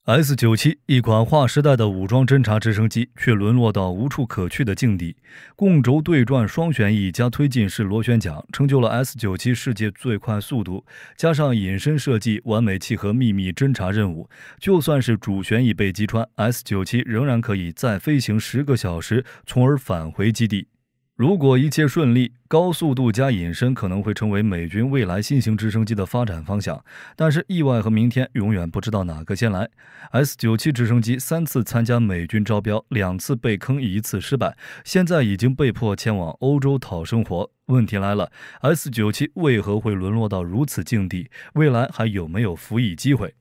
S97一款划时代的武装侦察直升机，却沦落到无处可去的境地。共轴对转双旋翼加推进式螺旋桨，成就了 S97世界最快速度，加上隐身设计，完美契合秘密侦察任务。就算是主旋翼被击穿，S97仍然可以再飞行10个小时，从而返回基地。如果一切顺利，高速度加隐身可能会成为美军未来新型直升机的发展方向。但是意外和明天永远不知道哪个先来。S97直升机3次参加美军招标，2次被坑，1次失败，现在已经被迫前往欧洲讨生活。问题来了， S97为何会沦落到如此境地？未来还有没有服役机会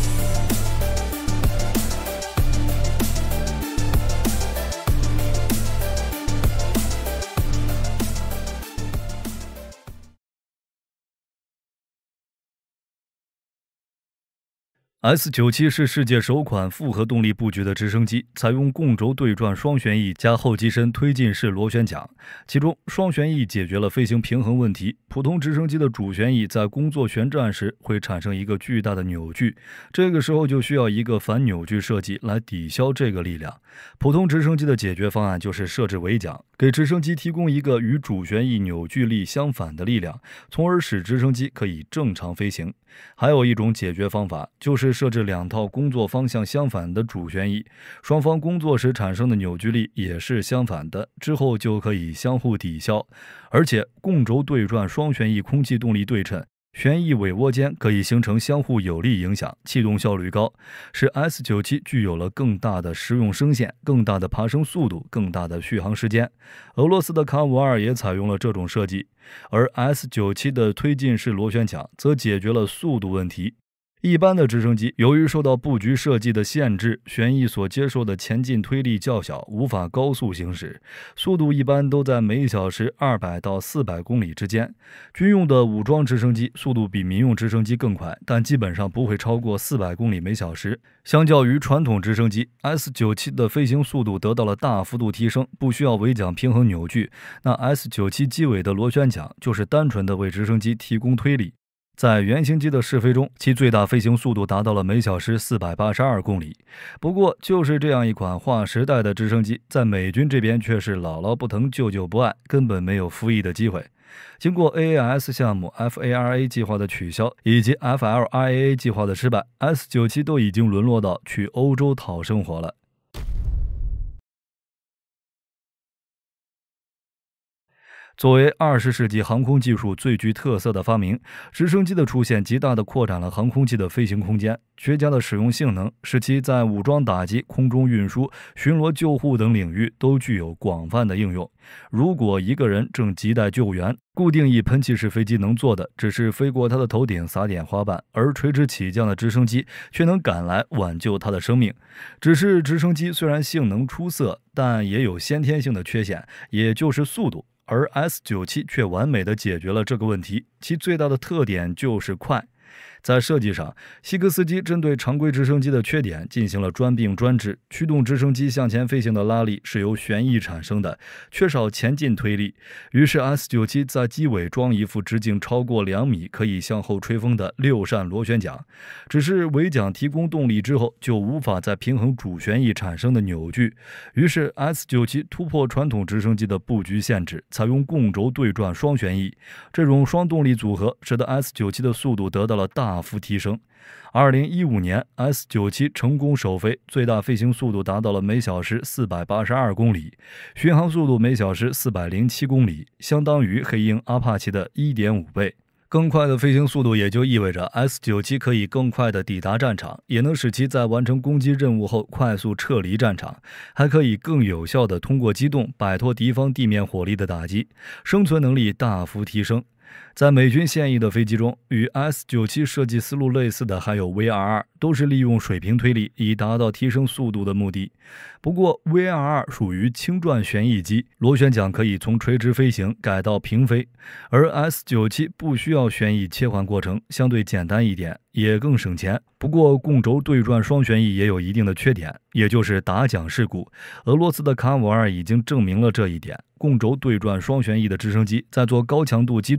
？S97是世界首款复合动力布局的直升机，采用共轴对转双旋翼加后机身推进式螺旋桨。其中，双旋翼解决了飞行平衡问题。普通直升机的主旋翼在工作旋转时会产生一个巨大的扭矩，这个时候就需要一个反扭矩设计来抵消这个力量。普通直升机的解决方案就是设置尾桨，给直升机提供一个与主旋翼扭矩力相反的力量，从而使直升机可以正常飞行。还有一种解决方法，就是设置2套工作方向相反的主旋翼，双方工作时产生的扭矩力也是相反的，之后就可以相互抵消。而且共轴对转双旋翼空气动力对称，旋翼尾涡间可以形成相互有力影响，气动效率高，使 S97具有了更大的实用升限、更大的爬升速度、更大的续航时间。俄罗斯的卡52也采用了这种设计，而 S97的推进式螺旋桨则解决了速度问题。一般的直升机由于受到布局设计的限制，旋翼所接受的前进推力较小，无法高速行驶，速度一般都在每小时200到400公里之间。军用的武装直升机速度比民用直升机更快，但基本上不会超过400公里每小时。相较于传统直升机， S97的飞行速度得到了大幅度提升，不需要尾桨平衡扭矩。那 S97机尾的螺旋桨就是单纯的为直升机提供推力。在原型机的试飞中，其最大飞行速度达到了每小时482公里。不过，就是这样一款划时代的直升机，在美军这边却是姥姥不疼舅舅不爱，根本没有服役的机会。经过 AAS 项目 FARA 计划的取消，以及 FLRAA 计划的失败， S97都已经沦落到去欧洲讨生活了。作为20世纪航空技术最具特色的发明，直升机的出现极大地扩展了航空器的飞行空间。绝佳的使用性能使其在武装打击、空中运输、巡逻救护等领域都具有广泛的应用。如果一个人正亟待救援，固定翼喷气式飞机能做的只是飞过他的头顶撒点花瓣，而垂直起降的直升机却能赶来挽救他的生命。只是直升机虽然性能出色，但也有先天性的缺陷，也就是速度。而 S97却完美地解决了这个问题，其最大的特点就是快。在设计上，西克斯基针对常规直升机的缺点进行了专并专治。驱动直升机向前飞行的拉力是由旋翼产生的，缺少前进推力。于是 S97在机尾装一副直径超过2米、可以向后吹风的6扇螺旋桨。只是尾桨提供动力之后，就无法再平衡主旋翼产生的扭矩。于是 S97突破传统直升机的布局限制，采用共轴对转双旋翼。这种双动力组合使得 S97的速度得到了大幅提升。2015年 S97成功首飞，最大飞行速度达到了每小时482公里，巡航速度每小时407公里，相当于黑鹰阿帕奇的 1.5 倍。更快的飞行速度也就意味着 S97可以更快地抵达战场，也能使其在完成攻击任务后快速撤离战场，还可以更有效地通过机动摆脱敌方地面火力的打击，生存能力大幅提升。在美军现役的飞机中，与 S97设计思路类似的还有 VRR， 都是利用水平推力以达到提升速度的目的。不过 VRR 属于轻转旋翼机，螺旋桨可以从垂直飞行改到平飞，而 S97不需要旋翼切换过程，相对简单一点，也更省钱。不过共轴对转双旋翼也有一定的缺点，也就是打桨事故。俄罗斯的卡52已经证明了这一点。共轴对转双旋翼的直升机在做高强度机动动作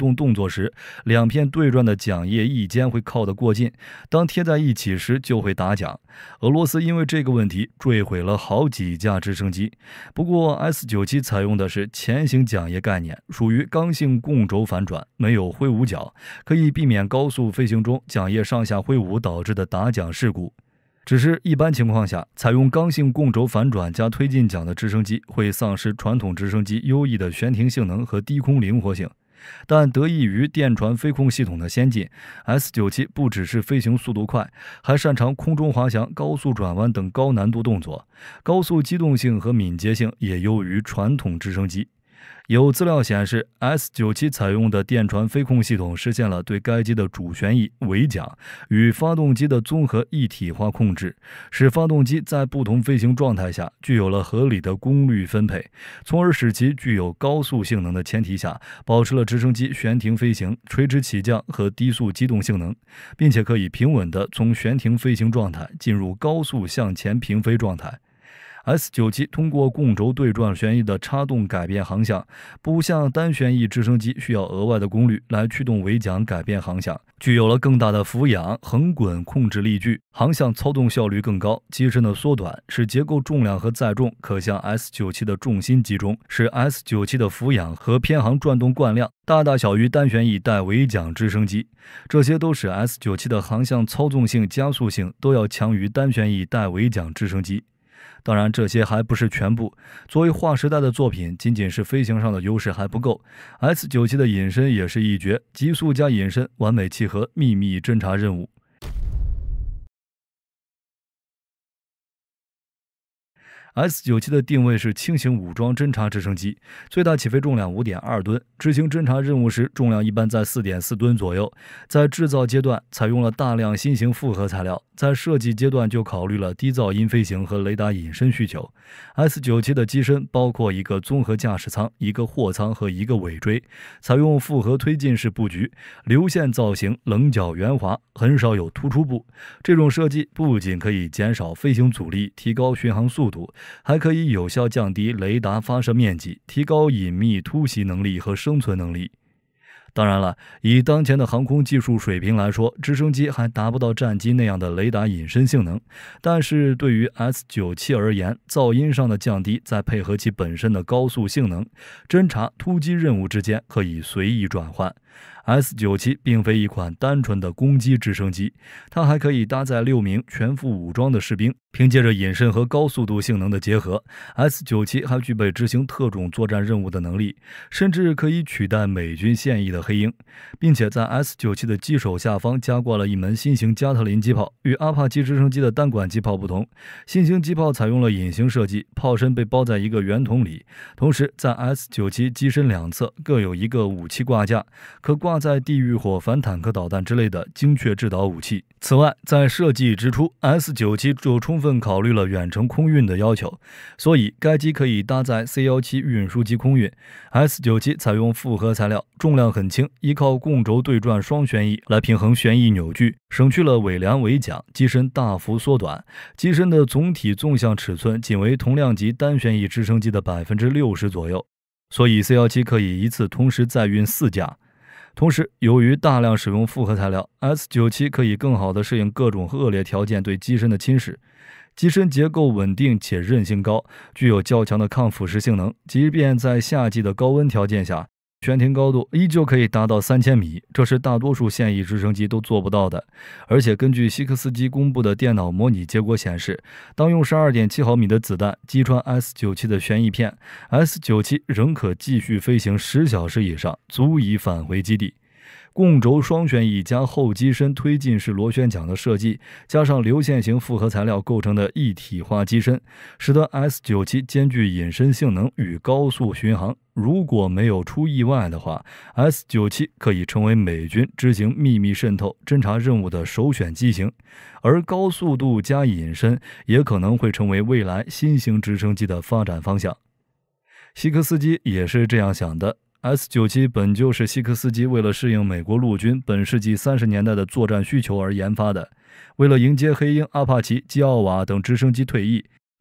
作时，两片对转的桨叶翼尖会靠得过近，当贴在一起时就会打桨。俄罗斯因为这个问题坠毁了好几架直升机。不过 S-97 采用的是前行桨叶概念，属于刚性共轴反转，没有挥舞角，可以避免高速飞行中桨叶上下挥舞导致的打桨事故。只是一般情况下，采用刚性共轴反转加推进桨的直升机会丧失传统直升机优异的悬停性能和低空灵活性。但得益于电传飞控系统的先进， S-97 不只是飞行速度快，还擅长空中滑翔、高速转弯等高难度动作，高速机动性和敏捷性也优于传统直升机。有资料显示 ，S-97 采用的电传飞控系统实现了对该机的主旋翼、尾桨与发动机的综合一体化控制，使发动机在不同飞行状态下具有了合理的功率分配，从而使其具有高速性能的前提下，保持了直升机悬停飞行、垂直起降和低速机动性能，并且可以平稳地从悬停飞行状态进入高速向前平飞状态。S-97 通过共轴对转旋翼的插动改变航向，不像单旋翼直升机需要额外的功率来驱动尾桨改变航向，具有了更大的俯仰、横滚控制力矩，航向操纵效率更高，机身的缩短使结构重量和载重可向 S-97 的重心集中，使 S-97 的俯仰和偏航转动惯量大大小于单旋翼带尾桨直升机，这些都使 S-97 的航向操纵性、加速性都要强于单旋翼带尾桨直升机。当然，这些还不是全部。作为划时代的作品，仅仅是飞行上的优势还不够。S-97 的隐身也是一绝，极速加隐身，完美契合秘密侦察任务。S-97 的定位是轻型武装侦察直升机，最大起飞重量 5.2 吨，执行侦察任务时重量一般在 4.4 吨左右。在制造阶段采用了大量新型复合材料，在设计阶段就考虑了低噪音飞行和雷达隐身需求。S-97 的机身包括一个综合驾驶舱、一个货舱和一个尾椎，采用复合推进式布局，流线造型，棱角圆滑，很少有突出部。这种设计不仅可以减少飞行阻力，提高巡航速度，还可以有效降低雷达发射面积，提高隐秘突袭能力和生存能力。当然了，以当前的航空技术水平来说，直升机还达不到战机那样的雷达隐身性能。但是对于 S-97 而言，噪音上的降低，再配合其本身的高速性能，侦察、突击任务之间可以随意转换。S-97 并非一款单纯的攻击直升机，它还可以搭载6名全副武装的士兵。凭借着隐身和高速度性能的结合， S-97 还具备执行特种作战任务的能力，甚至可以取代美军现役的黑鹰，并且在 S-97 的机首下方加挂了一门新型加特林机炮。与阿帕奇直升机的单管机炮不同，新型机炮采用了隐形设计，炮身被包在一个圆筒里，同时在 S-97 机身两侧各有一个武器挂架，可挂在地狱火反坦克导弹之类的精确制导武器。此外，在设计之初， S-97 就充分考虑了远程空运的要求，所以该机可以搭载 C-17 运输机空运。 S-97 采用复合材料，重量很轻，依靠共轴对转双旋翼来平衡旋翼扭矩，省去了尾梁尾桨，机身大幅缩短，机身的总体纵向尺寸仅为同量级单旋翼直升机的 60% 左右，所以 C-17 可以一次同时载运4架。同时，由于大量使用复合材料， S-97 可以更好地适应各种恶劣条件对机身的侵蚀。机身结构稳定且韧性高，具有较强的抗腐蚀性能，即便在夏季的高温条件下，悬停高度依旧可以达到3000米，这是大多数现役直升机都做不到的。而且根据希克斯基公布的电脑模拟结果显示，当用 12.7 毫米的子弹击穿 S-97 的旋翼片， S-97 仍可继续飞行10小时以上，足以返回基地。共轴双旋翼加后机身推进式螺旋桨的设计，加上流线型复合材料构成的一体化机身，使得 S-97 兼具隐身性能与高速巡航。如果没有出意外的话， S-97 可以成为美军执行秘密渗透侦察任务的首选机型，而高速度加隐身也可能会成为未来新型直升机的发展方向。希克斯基也是这样想的。S-97 本就是希克斯基为了适应美国陆军本世纪30年代的作战需求而研发的。为了迎接黑鹰、阿帕奇、基奥瓦等直升机退役，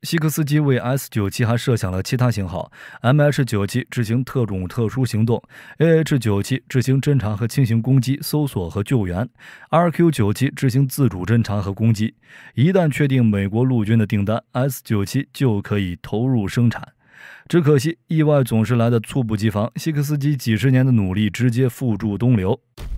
西科斯基为 S97还设想了其他型号 ，MH97执行特种特殊行动 ，AH97执行侦察和轻型攻击、搜索和救援 ，RQ97执行自主侦察和攻击。一旦确定美国陆军的订单 ，S97就可以投入生产。只可惜，意外总是来得猝不及防，西科斯基几十年的努力直接付诸东流。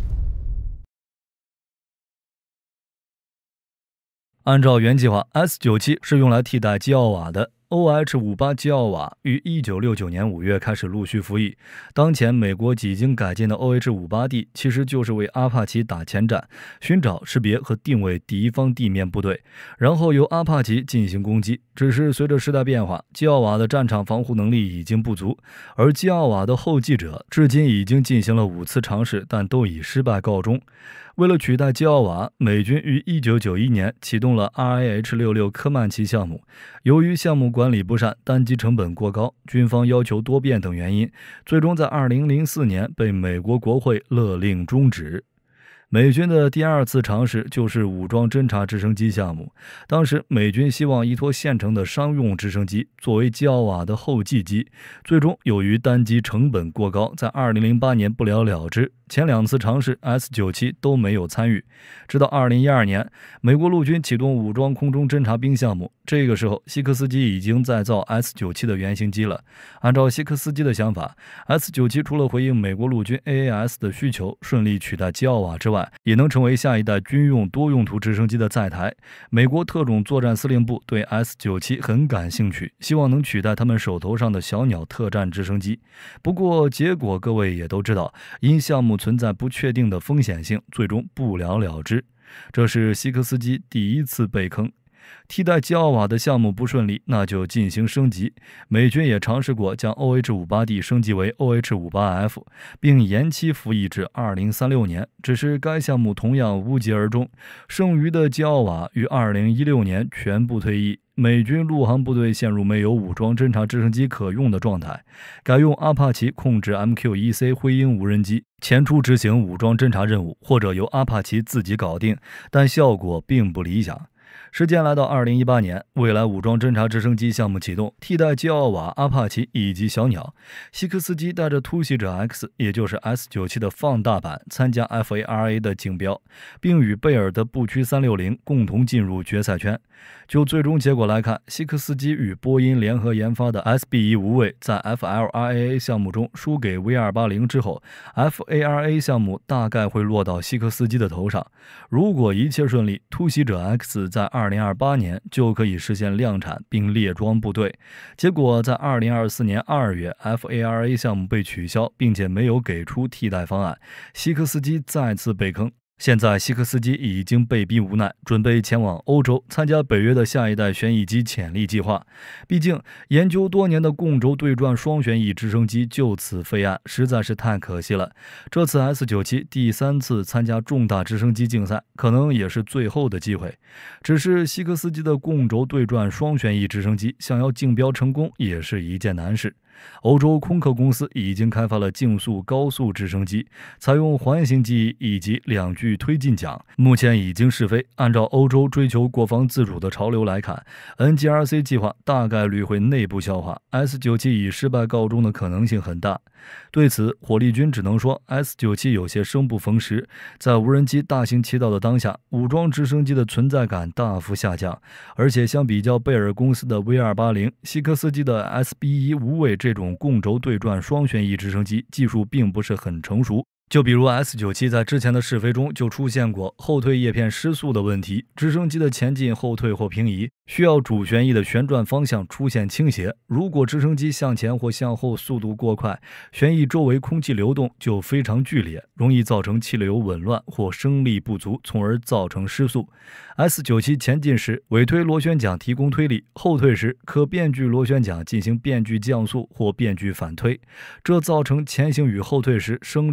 按照原计划 ，S97是用来替代基奥瓦的。OH-58基奥瓦于1969年5月开始陆续服役。当前美国几经改进的 OH-58D 其实就是为阿帕奇打前站，寻找、识别和定位敌方地面部队，然后由阿帕奇进行攻击。只是随着时代变化，基奥瓦的战场防护能力已经不足，而基奥瓦的后继者至今已经进行了5次尝试，但都以失败告终。为了取代基奥瓦，美军于1991年启动了 RAH-66科曼奇项目。由于项目管理不善、单机成本过高、军方要求多变等原因，最终在2004年被美国国会勒令终止。美军的第2次尝试就是武装侦察直升机项目。当时美军希望依托现成的商用直升机作为基奥瓦的后继机，最终由于单机成本过高，在2008年不了了之。前2次尝试 S97都没有参与，直到2012年，美国陆军启动武装空中侦察兵项目。这个时候，西科斯基已经在造 S97的原型机了。按照西科斯基的想法， S97除了回应美国陆军 AAS 的需求，顺利取代基奥瓦之外，也能成为下一代军用多用途直升机的载台。美国特种作战司令部对 S97很感兴趣，希望能取代他们手头上的小鸟特战直升机。不过结果各位也都知道，因项目存在不确定的风险性，最终不了了之。这是西科斯基第1次被坑。替代基奥瓦的项目不顺利，那就进行升级。美军也尝试过将 OH-58D 升级为 OH-58F， 并延期服役至2036年，只是该项目同样无疾而终。剩余的基奥瓦于2016年全部退役，美军陆航部队陷入没有武装侦察直升机可用的状态，改用阿帕奇控制 MQ-1C 灰鹰无人机前出执行武装侦察任务，或者由阿帕奇自己搞定，但效果并不理想。时间来到2018年，未来武装侦察直升机项目启动，替代基奥瓦、阿帕奇以及小鸟。西科斯基带着突袭者 X， 也就是 S97的放大版，参加 FARA 的竞标，并与贝尔的步驱360共同进入决赛圈。就最终结果来看，西科斯基与波音联合研发的 SB-1无畏在 FLRAA 项目中输给 V280之后， FARA 项目大概会落到西科斯基的头上。如果一切顺利，突袭者 X 在2028年就可以实现量产并列装部队。结果在2024年2月 FARA 项目被取消，并且没有给出替代方案，西科斯基再次被坑。现在西科斯基已经被逼无奈，准备前往欧洲参加北约的下一代旋翼机潜力计划。毕竟研究多年的共轴对转双旋翼直升机就此废案，实在是太可惜了。这次 S97第3次参加重大直升机竞赛，可能也是最后的机会。只是西科斯基的共轴对转双旋翼直升机想要竞标成功也是一件难事。欧洲空客公司已经开发了竞速高速直升机，采用环形机翼以及2具推进桨，目前已经试飞。按照欧洲追求国防自主的潮流来看， NGRC 计划大概率会内部消化， S97以失败告终的可能性很大。对此，火力军只能说 S97有些生不逢时。在无人机大行其道的当下，武装直升机的存在感大幅下降，而且相比较贝尔公司的 V280、西科斯基的 SB-1无畏这种共轴对转双旋翼直升机，技术并不是很成熟。就比如 S97在之前的试飞中就出现过后退叶片失速的问题，直升机的前进、后退或平移需要主旋翼的旋转方向出现倾斜。如果直升机向前或向后速度过快，旋翼周围空气流动就非常剧烈，容易造成气流紊乱或升力不足，从而造成失速。S97前进时，尾推螺旋桨提供推力；后退时，可变距螺旋桨进行变距降速或变距反推，这造成前行与后退时升力不平衡。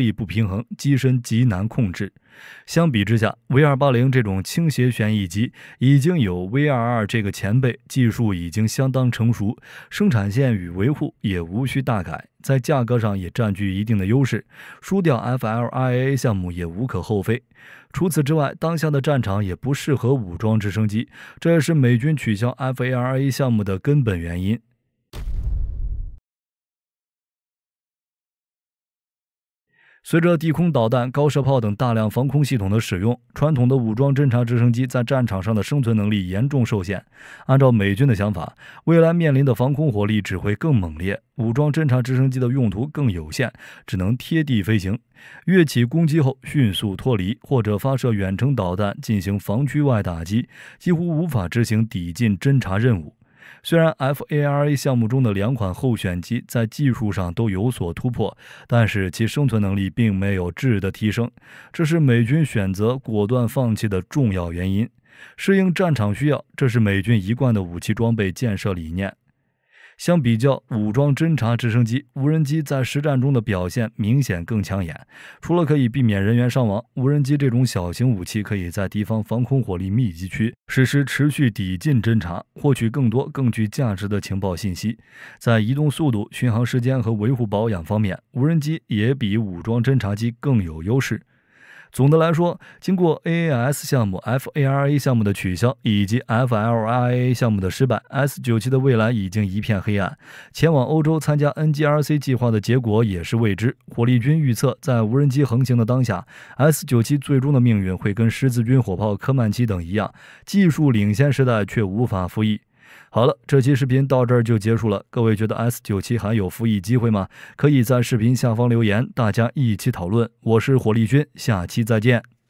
衡，机身极难控制。相比之下 V280 这种倾斜旋翼机已经有 V22 这个前辈，技术已经相当成熟，生产线与维护也无需大改，在价格上也占据一定的优势，输掉 FLRAA 项目也无可厚非。除此之外，当下的战场也不适合武装直升机，这也是美军取消 FARA 项目的根本原因。随着地空导弹、高射炮等大量防空系统的使用，传统的武装侦察直升机在战场上的生存能力严重受限。按照美军的想法，未来面临的防空火力只会更猛烈，武装侦察直升机的用途更有限，只能贴地飞行，跃起攻击后迅速脱离，或者发射远程导弹进行防区外打击，几乎无法执行抵近侦察任务。虽然 FARA 项目中的2款候选机在技术上都有所突破，但是其生存能力并没有质的提升，这是美军选择果断放弃的重要原因。适应战场需要，这是美军一贯的武器装备建设理念。相比较武装侦察直升机，无人机在实战中的表现明显更抢眼。除了可以避免人员伤亡，无人机这种小型武器可以在敌方防空火力密集区实施持续抵近侦察，获取更多更具价值的情报信息。在移动速度、巡航时间和维护保养方面，无人机也比武装侦察机更有优势。总的来说，经过 AAS 项目、FARA 项目的取消以及 FLRAA 项目的失败， S97 的未来已经一片黑暗。前往欧洲参加 NGRC 计划的结果也是未知。火力军预测，在无人机横行的当下， S97 最终的命运会跟十字军火炮科曼奇等一样，技术领先时代却无法复议。好了，这期视频到这儿就结束了。各位觉得 S97 还有服役机会吗？可以在视频下方留言，大家一起讨论。我是火力军，下期再见。